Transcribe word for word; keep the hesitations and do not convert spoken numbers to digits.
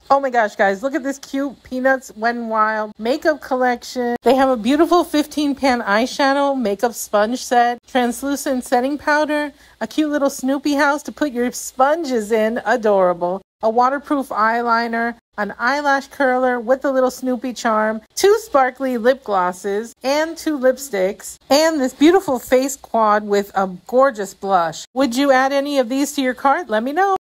Oh my gosh, guys, look at this cute Peanuts Wet n Wild makeup collection. They have a beautiful fifteen pan eyeshadow, makeup sponge set, translucent setting powder, a cute little Snoopy house to put your sponges in, adorable, a waterproof eyeliner, an eyelash curler with a little Snoopy charm, two sparkly lip glosses, and two lipsticks, and this beautiful face quad with a gorgeous blush. Would you add any of these to your cart? Let me know.